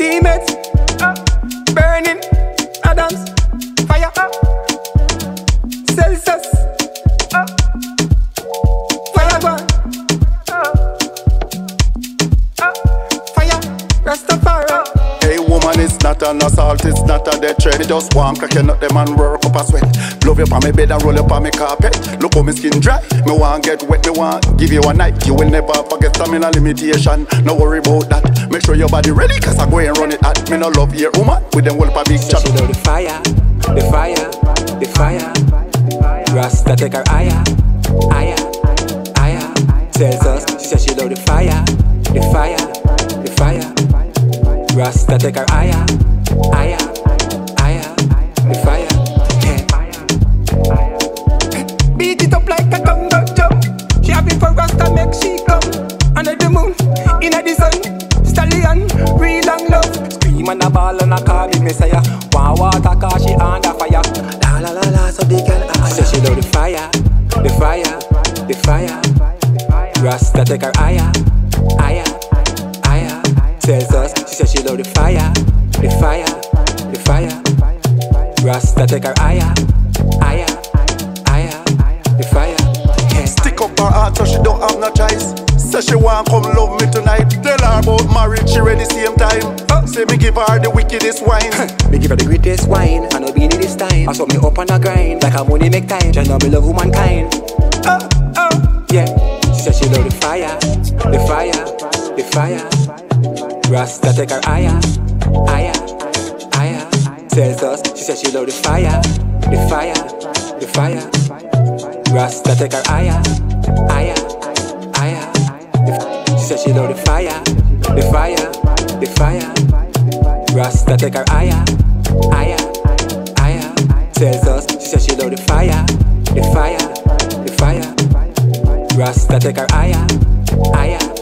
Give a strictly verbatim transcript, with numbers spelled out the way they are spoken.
Teammates, uh, burning, Adams, fire, uh, Celsius, uh, fire, uh, uh, fire, Rastafari. Hey woman, it's not an assault, it's not a death threat. It just want cracking up them and work up a sweat. Love you on my bed and roll up on my carpet. Look how my skin dry, me want get wet, me want give you a night. You will never forget stamina limitation. No worry about that. Make sure your body ready, cause I go and run it at. Me no love your woman with them will up a big chat. She love the fire, the fire, the fire. Rasta take her higher, higher, higher. Tells us, she said she love the fire, the fire, the fire. Rasta take her higher, higher, higher. The fire, yeah. Beat it up like a conga drum. She happy for Rasta, make she come. Under the moon, inna the sun. Stallion, real long love. Scream and a ball and a call me messiah. Want water cause she under fire. La la la la, so they can ask. She say she love the fire, the fire, the fire. Rasta take her higher, higher, higher. Tells us, she said she love the fire, the fire, the fire. Rasta take her higher, higher, higher. The fire, yeah. Stick up her heart so she don't have no choice. Say she want come love me tonight. Tell her about marriage, she ready same time. uh, Say me give her the wickedest wine. Me give her the greatest wine, and no beanie this time. I saw me up on a grind, like a money make time. Just know me love womankind. Uh, uh. Yeah, she said she love the fire, the fire, the fire. Rasta take her higher, higher, higher. Tells us, she said she love the fire, the fire, the fire. Rasta take her higher, higher, higher. She said she love the fire, the fire, the fire. Rasta take her higher, higher, higher. Tells us, she said she love the fire, the fire, the fire. Rasta take her higher, higher.